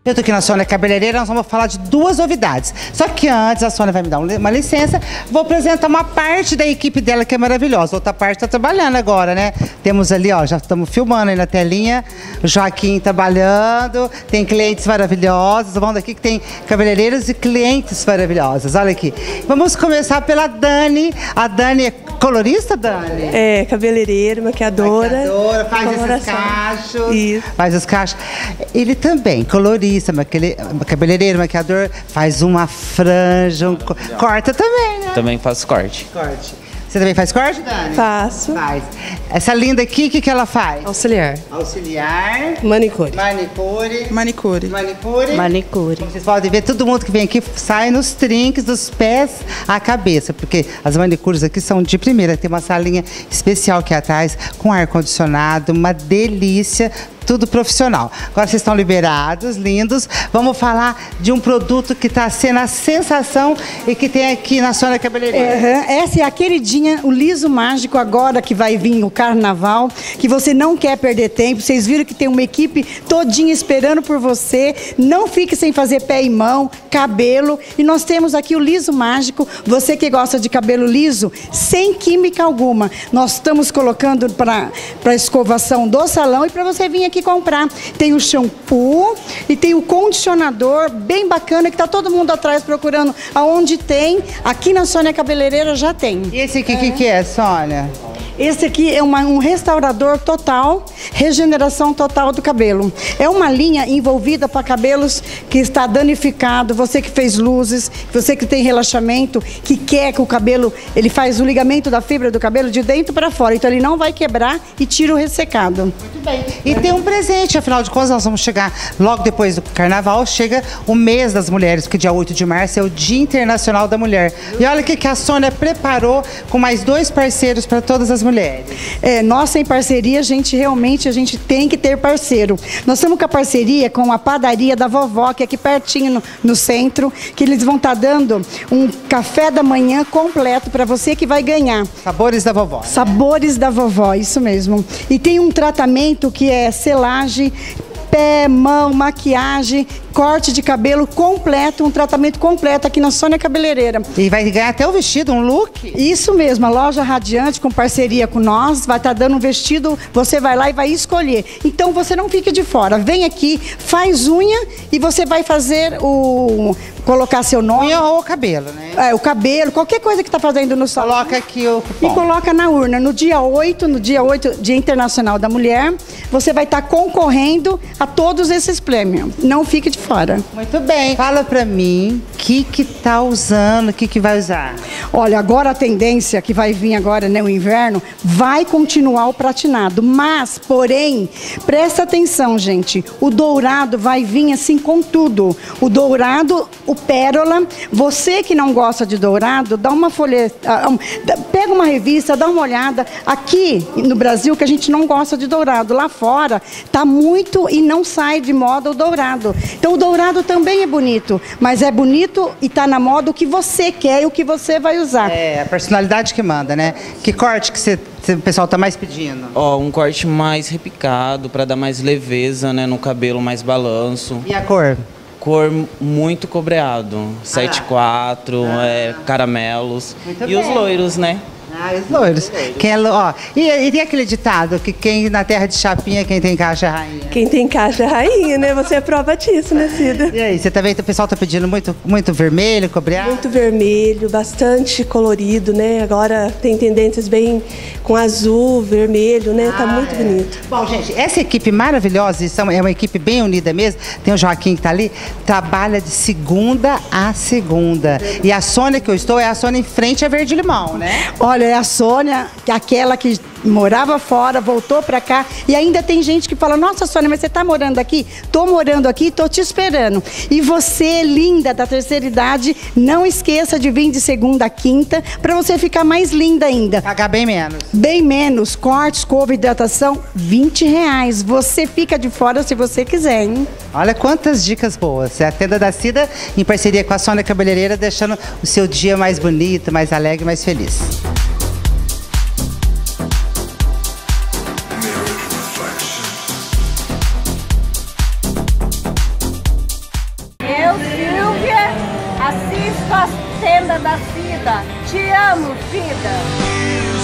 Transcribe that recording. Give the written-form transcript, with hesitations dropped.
Eu tô aqui na Sônia Cabeleireira, nós vamos falar de duas novidades. Só que antes, a Sônia vai me dar uma licença, vou apresentar uma parte da equipe dela que é maravilhosa. Outra parte tá trabalhando agora, né? Temos ali, ó, já estamos filmando aí na telinha, o Joaquim trabalhando, tem clientes maravilhosos. Vamos daqui que tem cabeleireiros e clientes maravilhosos. Olha aqui. Vamos começar pela Dani. A Dani é colorista, Dani? É, cabeleireira, maquiadora. Maquiadora, faz esses cachos. Isso. Faz os cachos. Ele também, colorista, cabeleireiro, maquiador, faz uma franja, corta também, né? Também faço corte. Corte. Você também faz corte, Dani? Faço. Faz. Essa linda aqui, o que ela faz? Auxiliar. Auxiliar. Manicure. Manicure. Manicure. Manicure. Manicure. Como vocês podem ver, todo mundo que vem aqui sai nos trinques, dos pés à cabeça, porque as manicures aqui são de primeira. Tem uma salinha especial aqui atrás, com ar-condicionado, uma delícia. Tudo profissional. Agora vocês estão liberados, lindos. Vamos falar de um produto que está sendo a sensação e que tem aqui na Sônia Cabeleireira. Essa é a queridinha, o liso mágico, agora que vai vir o carnaval, que você não quer perder tempo. Vocês viram que tem uma equipe todinha esperando por você. Não fique sem fazer pé e mão, cabelo. E nós temos aqui o liso mágico. Você que gosta de cabelo liso, sem química alguma. Nós estamos colocando para escovação do salão e para você vir aqui comprar. Tem o shampoo e tem o condicionador bem bacana que tá todo mundo atrás procurando aonde tem. Aqui na Sônia Cabeleireira já tem. E esse aqui, o que é, Sônia? Esse aqui é um restaurador total, regeneração total do cabelo. É uma linha envolvida para cabelos que está danificado, você que fez luzes, você que tem relaxamento, que quer que o cabelo, ele faz o ligamento da fibra do cabelo de dentro para fora, então ele não vai quebrar e tira o ressecado. Muito bem. E tem um presente, afinal de contas, nós vamos chegar logo depois do carnaval, chega o mês das mulheres, porque dia 8 de março é o Dia Internacional da Mulher. E olha o que a Sônia preparou com mais 2 parceiros para todas as mulheres. Nós em parceria, a gente tem que ter parceiro. Nós estamos com a parceria com a padaria da vovó, que é aqui pertinho no centro, que eles vão estar dando um café da manhã completo para você que vai ganhar. Sabores da vovó. Sabores da vovó, isso mesmo. E tem um tratamento que é selagem, pé, mão, maquiagem, corte de cabelo completo, um tratamento completo aqui na Sônia Cabeleireira. E vai ganhar até o vestido, um look? Isso mesmo, a loja Radiante, com parceria com nós, vai estar dando um vestido, você vai lá e vai escolher. Então você não fique de fora, vem aqui, faz unha e você vai fazer colocar seu nome. Unha ou cabelo, né? O cabelo, qualquer coisa que está fazendo no salão. Coloca aqui o cupom. E coloca na urna. No dia 8, Dia Internacional da Mulher, você vai estar concorrendo a todos esses prêmios. Não fique de fora. Muito bem. Fala pra mim, o que tá usando, o que vai usar? Olha, agora a tendência que vai vir agora, né, o inverno, vai continuar o pratinado. Mas, porém, presta atenção, gente, o dourado vai vir assim com tudo. O dourado, o pérola, você que não gosta de dourado, dá uma folha, pega uma revista, dá uma olhada. Aqui no Brasil que a gente não gosta de dourado, lá fora tá muito e não sai de moda o dourado. Então o dourado também é bonito, mas é bonito e tá na moda o que você quer e o que você vai usar. É, a personalidade que manda, né? Que corte que o pessoal tá mais pedindo? Um corte mais repicado, para dar mais leveza, né, no cabelo, mais balanço. E a cor? Cor muito cobreado, 7/4, caramelos. Muito e bem. os loiros, né? Os loiros. Quem e tem aquele ditado que quem na terra de chapinha, quem tem caixa é rainha. Quem tem caixa é rainha, né? Você é prova disso, né, Cida? E aí, você também, o pessoal tá pedindo muito vermelho, cobreado? Muito vermelho, bastante colorido, né? Agora tem tendências bem com azul, vermelho, né? Tá muito bonito. Bom, gente, essa equipe maravilhosa, é uma equipe bem unida mesmo. Tem o Joaquim que tá ali, trabalha de segunda a segunda. E a Sônia que eu estou é a Sônia em frente a Verde Limão, né? Olha, é a Sônia, aquela que morava fora, voltou pra cá. E ainda tem gente que fala, nossa, Sônia, mas você tá morando aqui? Tô morando aqui, tô te esperando. E você, linda, da terceira idade, não esqueça de vir de segunda a quinta, pra você ficar mais linda ainda. Pagar bem menos. Bem menos. Corte, escova, hidratação, R$20. Você fica de fora se você quiser, hein? Olha quantas dicas boas. É a Tenda da Cida, em parceria com a Sônia Cabeleireira, deixando o seu dia mais bonito, mais alegre, mais feliz. Eu, Silvia, assisto a Tenda da Cida. Te amo, vida.